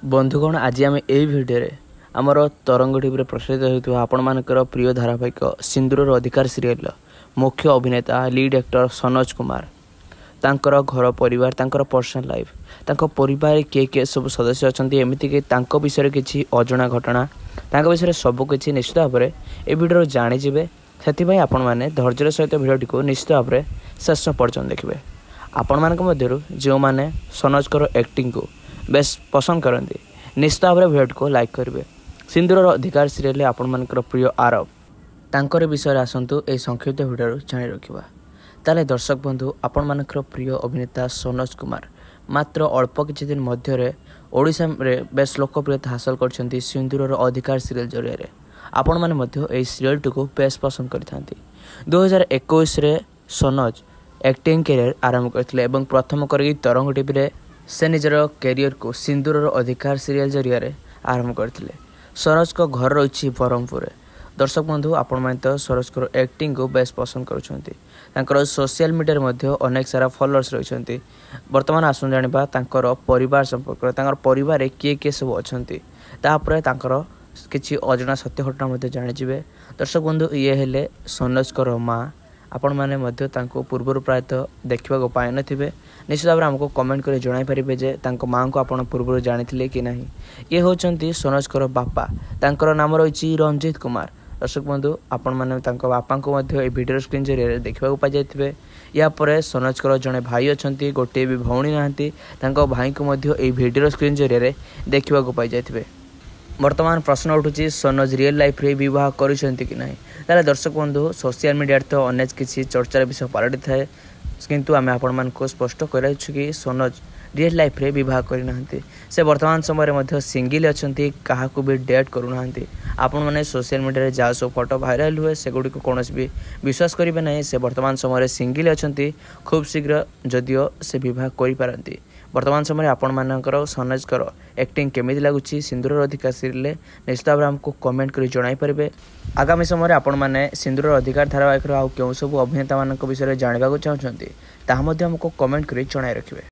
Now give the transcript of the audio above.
बंधुगण आज आम यही भिडियो आमर तरंग टीवी प्रसारित होता आपण मानकर प्रिय धारावाहिक सिंदूर अधिकार सीरियल मुख्य अभिनेता लीड एक्टर सनोज कुमार तांकर घर परिवार तांकर पर्सनल लाइफ तांको परिवार किए सब सदस्य अच्छा एमती कि विषय किसी अजणा घटना विषय सबकि निश्चित भाव में ये भिडियो जाणीजे से आपण मैंने धैर्यर सहित भिडियोटी को निश्चित भाव में शेष पर्यटन देखिए। आपण मान जो मैंने सनोजकर एक्टिंग को बेस पसंद करती निश्चित भाव में भिडियो को लाइक करेंगे। सिंदूर अधिकार सीरियल आपण मानकर प्रिय आरव तांकर विषय आसतु यह संक्षिप्त भिडियो जाणी रखा। ताले दर्शक बंधु आपण मानकर प्रिय अभिनेता सनोज कुमार मात्र अल्प किछि दिन मध्य ओडिशा रे बेस लोकप्रियता हासिल करछन्ती सिंदूर अधिकार सीरियल जरिए। आपण माने मध्य एही सीरियल को बेस पसंद करथांती। 2021 रे सनोज एक्टिंग कैरियर आरंभ करथिले एवं प्रथम करी तरंग टीवी रे से निजर कैरियर को सिंदूर अधिकार सीरियल जरिए आरंभ करथिले। सनोज को घर रही ब्रह्मपुर। दर्शक बंधु आपण माने तो सनोज को एक्टिंग को बेस पसंद करुछन्ती। तांकर सोशल मीडिया मध्ये अनेक सारा फॉलोअर्स रहिछन्ती। वर्तमान आसुन जानिबा तांकर परिवार संपर्क तांकर परिवार किए सब अछन्ती तापर तांकर किछि अजणा सत्य घटना मध्ये जानिजिबे। दर्शक बंधु ये हेले सनोजकर माँ आपण माने मध्ये तांको पूर्व प्रायतः देखा को पाए नथिबे। निश्चित भाव आमको कमेंट कर जणाई पारिबे जे तांको माँ को आपण पूर्व जानिथिले कि नहीं। ये होचंती सनोजकर बापा तांकर नाम रही रंजित कुमार। दर्शक बंधु आपण माने तांको बापा को मध्ये ए वीडियो स्क्रीन जरिए देखा पाई जाइथिबे। या परे सनोजकर जड़े भाई अछंती गोटे भी भौणी नाहंती तांको भाई को मध्ये ए वीडियो स्क्रीन जरिए देखा पाई जाइथिबे। वर्तमान प्रश्न उठुची सनोज रियल लाइफ रे विवाह करिसेंती कि नहीं। ताले दर्शक बंधु सोशल मीडिया तो अनेक किसी चर्चार विषय पलटि थाए किंतु आम आपण मान को स्पष्ट कराइछु कि सनोज रियल लाइफ रे विवाह करना से वर्तमान समय मध्ये सिंगल अछंती कहा को भी डेट करूना। आपण माने सोशल मीडिया रे जा सब फोटो वायरल हुए से गुडी को कोनोस भी विश्वास करिवे नहीं। से वर्तमान समय सिंगल अछंती खूब शीघ्र जदियो से विवाह करि पारंती। वर्तमान समय आपण मानकर सनोजकर एक्टिंग केमिति लागुची सिंदूर अधिकार सीरियल निश्चित भाव हमको कमेंट कर जणाई पारिबे। आगामी समय आपण माने सिंदूर अधिकार धारावाहिक आउ केउ सब अभिनेता मान विषय जानवा चाहते ताहा हमको कमेंट कर जणाई रखिबे।